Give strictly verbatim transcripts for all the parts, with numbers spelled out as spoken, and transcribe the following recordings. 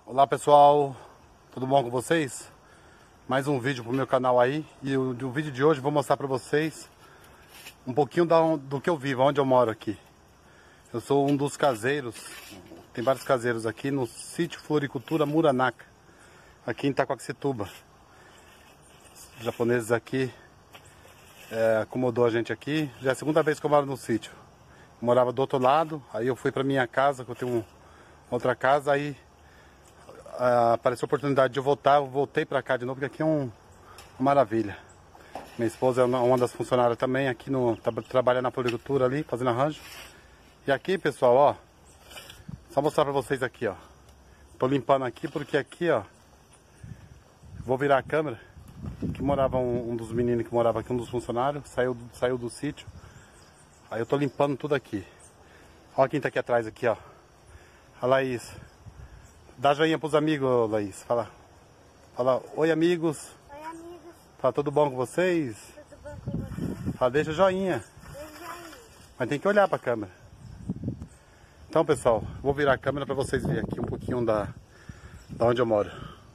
Olá pessoal, tudo bom com vocês? Mais um vídeo pro meu canal aí. E o, o vídeo de hoje eu vou mostrar pra vocês um pouquinho da, do que eu vivo, onde eu moro aqui. Eu sou um dos caseiros, tem vários caseiros aqui no sítio Floricultura Muranaka, aqui em Itaquaquecetuba. Os japoneses aqui é, acomodou a gente aqui. Já é a segunda vez que eu moro no sítio. Eu morava do outro lado, aí eu fui pra minha casa, que eu tenho um, outra casa, aí Uh, apareceu a oportunidade de eu voltar, eu voltei pra cá de novo, porque aqui é um, uma maravilha. Minha esposa é uma das funcionárias também, aqui no, tá, trabalha na floricultura ali, fazendo arranjo. E aqui, pessoal, ó, só mostrar pra vocês aqui, ó. Tô limpando aqui, porque aqui, ó, vou virar a câmera, que morava um, um dos meninos que morava aqui, um dos funcionários, saiu, saiu do sítio. Aí eu tô limpando tudo aqui. Ó quem tá aqui atrás, aqui, ó. A Laís. Dá joinha pros amigos, Laís. Fala. Fala, oi amigos. Oi amigos. Fala, tudo bom com vocês? Tudo bom com vocês? Fala, deixa joinha. Deixa joinha. Mas tem que olhar pra câmera. Então pessoal, vou virar a câmera pra vocês verem aqui um pouquinho da, da onde eu moro.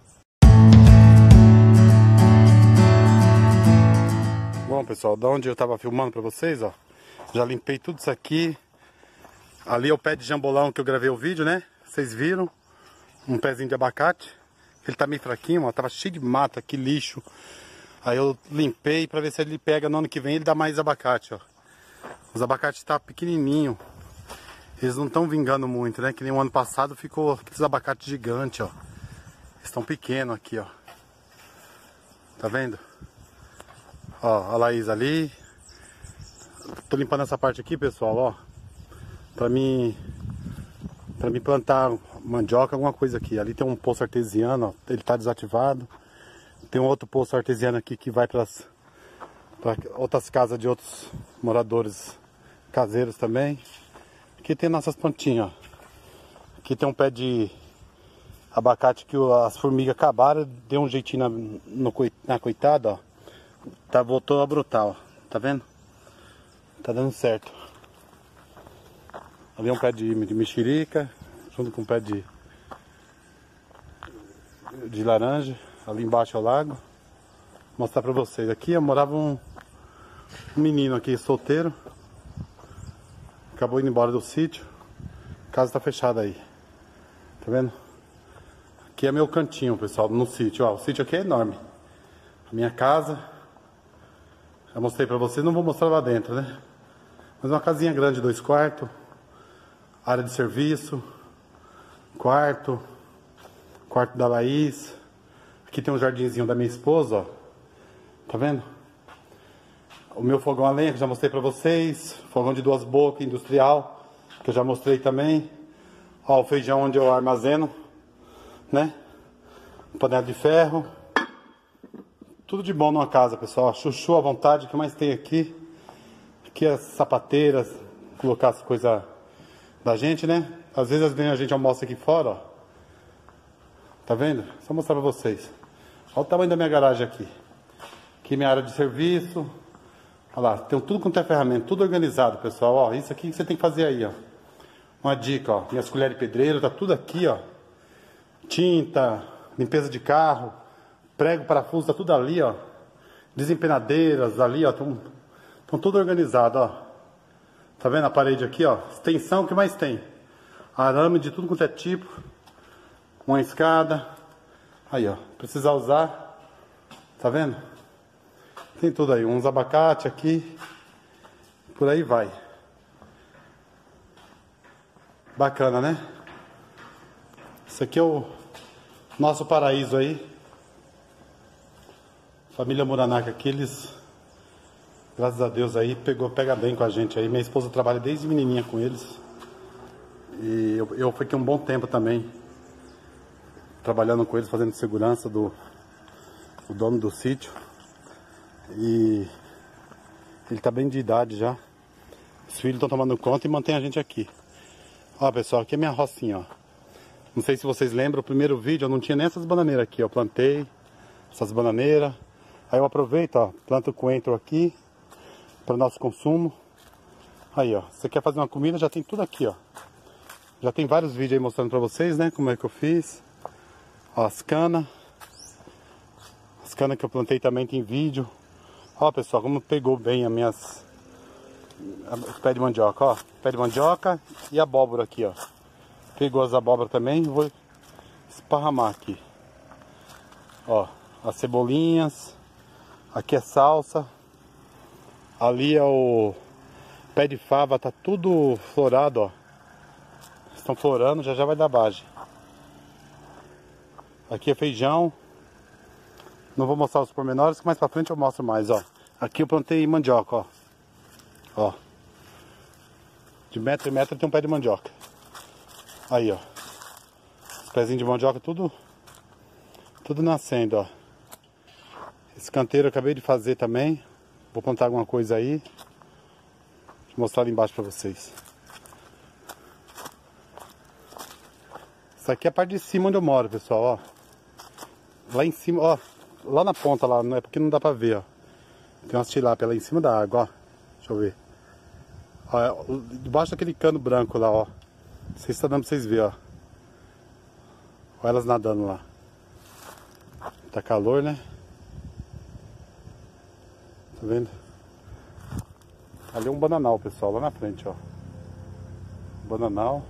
Bom pessoal, da onde eu tava filmando pra vocês, ó. Já limpei tudo isso aqui. Ali é o pé de jambolão que eu gravei o vídeo, né? Vocês viram? Um pezinho de abacate. Ele tá meio fraquinho, ó. Tava cheio de mata aqui, lixo. Aí eu limpei pra ver se ele pega no ano que vem, ele dá mais abacate, ó. Os abacates tá pequenininho. Eles não estão vingando muito, né? Que nem o ano passado ficou aqueles abacates gigantes, ó. Eles estão pequenos aqui, ó. Tá vendo? Ó, a Laís ali. Tô limpando essa parte aqui, pessoal, ó. Pra mim... Pra mim plantar mandioca, alguma coisa aqui. Ali tem um poço artesiano, ó, ele tá desativado. Tem um outro poço artesiano aqui que vai para outras casas de outros moradores caseiros também. Aqui tem nossas plantinhas, ó. Aqui tem um pé de abacate que as formigas acabaram, deu um jeitinho na, no, na coitada, ó. Tá, voltou a brotar, ó. Tá vendo? Tá dando certo. Ali é um pé de, de mexerica, junto com um pé de, de laranja. Ali embaixo é o lago. Vou mostrar pra vocês. Aqui eu morava um, um menino aqui, solteiro. Acabou indo embora do sítio. A casa tá fechada aí. Tá vendo? Aqui é meu cantinho, pessoal, no sítio. Ó, o sítio aqui é enorme. A minha casa. Já mostrei pra vocês, não vou mostrar lá dentro, né? Mas uma casinha grande, dois quartos. Área de serviço, quarto, quarto da Laís. Aqui tem um jardinzinho da minha esposa, ó. Tá vendo? O meu fogão a lenha que eu já mostrei pra vocês. Fogão de duas bocas, industrial, que eu já mostrei também. Ó, o feijão onde eu armazeno, né? Panela de ferro. Tudo de bom numa casa, pessoal. Chuchu à vontade, o que mais tem aqui? Aqui as sapateiras, colocar as coisas da gente, né? Às vezes a gente almoça aqui fora, ó. Tá vendo? Só mostrar pra vocês. Olha o tamanho da minha garagem aqui. Aqui minha área de serviço. Olha lá, tem tudo quanto é ferramenta, tudo organizado, pessoal. Ó, isso aqui que você tem que fazer aí, ó. Uma dica, ó. Minhas colheres de pedreiro, tá tudo aqui, ó. Tinta, limpeza de carro, prego, parafuso, tá tudo ali, ó. Desempenadeiras ali, ó. Estão tudo organizado, ó. Tá vendo a parede aqui, ó? Extensão, o que mais tem? Arame de tudo quanto é tipo. Uma escada. Aí, ó. Precisar usar. Tá vendo? Tem tudo aí. Uns abacate aqui. Por aí vai. Bacana, né? Isso aqui é o nosso paraíso aí. Família Muranaka aqui, eles... Graças a Deus aí, pegou, pega bem com a gente aí. Minha esposa trabalha desde menininha com eles. E eu, eu fiquei um bom tempo também trabalhando com eles, fazendo segurança do, do dono do sítio. E ele tá bem de idade já. Os filhos estão tomando conta e mantém a gente aqui. Ó pessoal, aqui é minha rocinha, ó. Não sei se vocês lembram, o primeiro vídeo eu não tinha nem essas bananeiras aqui. Eu plantei essas bananeiras. Aí eu aproveito, ó, planto o coentro aqui para o nosso consumo. Aí, ó, você quer fazer uma comida, já tem tudo aqui, ó. Já tem vários vídeos aí mostrando para vocês, né, como é que eu fiz. Ó, as canas. As canas que eu plantei também tem vídeo. Ó, pessoal, como pegou bem as minhas... Os pés de mandioca, ó. Pé de mandioca e abóbora aqui, ó. Pegou as abóboras também. Vou esparramar aqui. Ó, as cebolinhas. Aqui é salsa. Ali é o pé de fava, tá tudo florado, ó. Estão florando, já já vai dar base. Aqui é feijão. Não vou mostrar os pormenores, que mais pra frente eu mostro mais, ó. Aqui eu plantei mandioca, ó. Ó. De metro em metro tem um pé de mandioca. Aí, ó. Os pezinhos de mandioca tudo tudo nascendo, ó. Esse canteiro eu acabei de fazer também. Vou plantar alguma coisa aí. Vou mostrar ali embaixo pra vocês. Isso aqui é a parte de cima onde eu moro, pessoal, ó. Lá em cima, ó. Lá na ponta, lá, não é porque não dá pra ver, ó. Tem umas tilápia lá em cima da água, ó. Deixa eu ver. Ó, debaixo daquele cano branco lá, ó. Não sei se tá dando pra vocês verem, ó. Olha elas nadando lá. Tá calor, né? Tá vendo? Ali é um bananal, pessoal, lá na frente, ó. Bananal.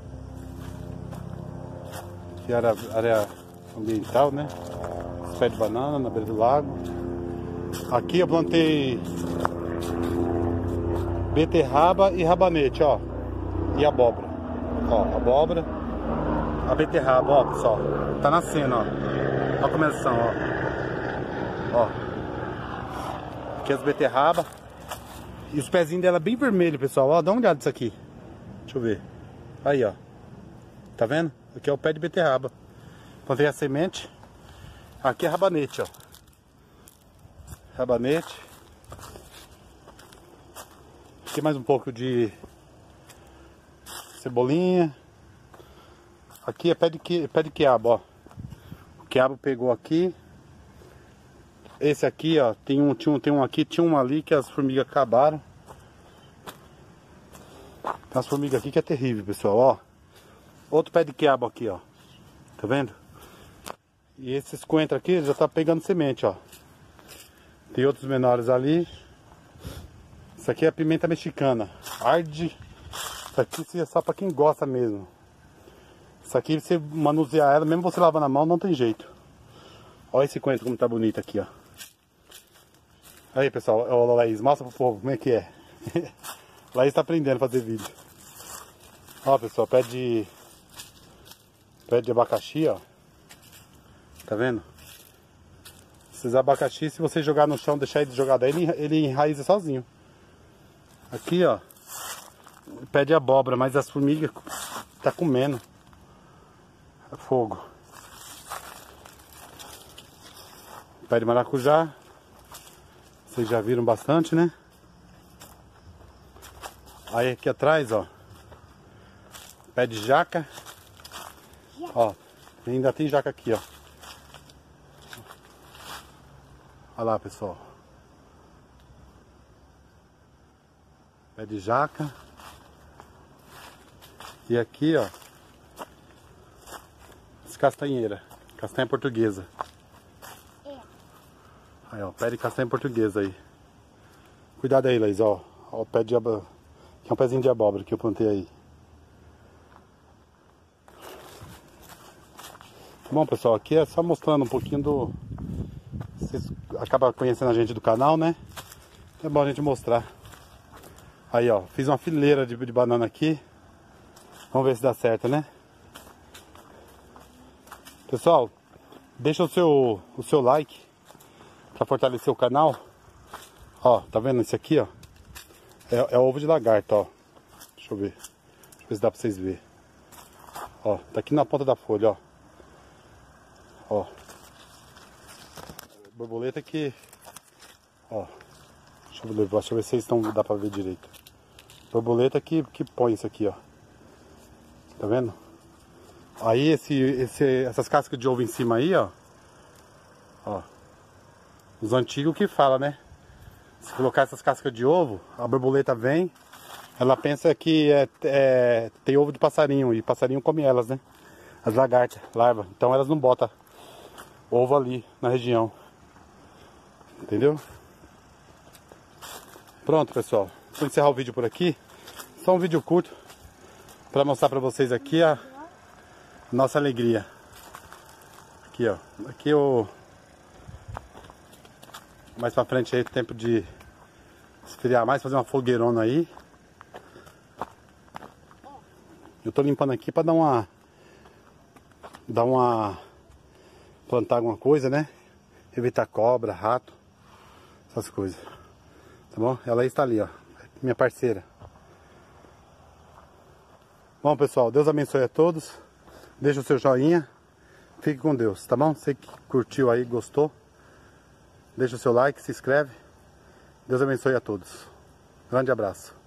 Aqui é área, área ambiental, né? Os pés de banana na beira do lago. Aqui eu plantei beterraba e rabanete, ó. E abóbora. Ó, abóbora. A beterraba, ó, pessoal. Tá nascendo, ó. Ó como elas são, ó. Ó. Aqui as beterraba. E os pezinhos dela bem vermelhos, pessoal. Ó, dá uma olhada nisso aqui. Deixa eu ver. Aí, ó. Tá vendo? Aqui é o pé de beterraba. Plantei a semente. Aqui é rabanete, ó. Rabanete. Aqui mais um pouco de cebolinha. Aqui é pé de, que, pé de quiabo, ó. O quiabo pegou aqui. Esse aqui, ó, tem um, tinha um, tem um aqui, tinha um ali que as formigas acabaram. Tem umas formigas aqui que é terrível, pessoal, ó. Outro pé de quiabo aqui, ó. Tá vendo? E esses coentros aqui já tá pegando semente, ó. Tem outros menores ali. Isso aqui é a pimenta mexicana. Arde. Isso aqui é só pra quem gosta mesmo. Isso aqui você manusear ela, mesmo você lavando a mão, não tem jeito. Olha esse coentro como tá bonito aqui, ó. Aí, pessoal, ô Laís, mostra pro povo como é que é. Laís tá aprendendo a fazer vídeo. Ó, pessoal, pé de... Pé de abacaxi, ó. Tá vendo? Esses abacaxi, se você jogar no chão, deixar ele jogado aí, ele, ele enraiza sozinho. Aqui, ó. Pé de abóbora, mas as formigas tá comendo. É fogo. Pé de maracujá. Vocês já viram bastante, né? Aí aqui atrás, ó. Pé de jaca. Ó, ainda tem jaca aqui, ó. Olha lá, pessoal. Pé de jaca. E aqui, ó. As castanheiras. Castanha portuguesa. Aí, ó, pé de castanha portuguesa aí. Cuidado aí, Laís, ó. Ó o pé de abóbora. Aqui é um pezinho de abóbora que eu plantei aí. Bom, pessoal, aqui é só mostrando um pouquinho do... Vocês acabam conhecendo a gente do canal, né? É bom a gente mostrar. Aí, ó, fiz uma fileira de, de banana aqui. Vamos ver se dá certo, né? Pessoal, deixa o seu, o seu like para fortalecer o canal. Ó, tá vendo esse aqui, ó? É, é ovo de lagarto, ó. Deixa eu ver. Deixa eu ver se dá pra vocês verem. Ó, tá aqui na ponta da folha, ó. Ó. Borboleta que... Ó. Deixa eu ver, deixa eu ver se vocês estão... Dá pra ver direito. Borboleta que, que põe isso aqui, ó. Tá vendo? Aí esse, esse, essas cascas de ovo em cima aí, ó. Ó. Os antigos que falam, né? Se colocar essas cascas de ovo, a borboleta vem, ela pensa que é, é, tem ovo de passarinho, e passarinho come elas, né? As lagartas, larva. Então elas não botam ovo ali na região. Entendeu? Pronto, pessoal. Vou encerrar o vídeo por aqui. Só um vídeo curto para mostrar para vocês aqui a nossa alegria. Aqui, ó. Aqui o mais pra frente aí, tempo de esfriar mais, fazer uma fogueirona aí. Eu tô limpando aqui pra dar uma dar uma plantar alguma coisa, né? Evitar cobra, rato, essas coisas. Tá bom? Ela está ali, ó, minha parceira. Bom, pessoal, Deus abençoe a todos. Deixa o seu joinha. Fique com Deus, tá bom? Você que curtiu aí, gostou, deixa o seu like, se inscreve. Deus abençoe a todos. Grande abraço.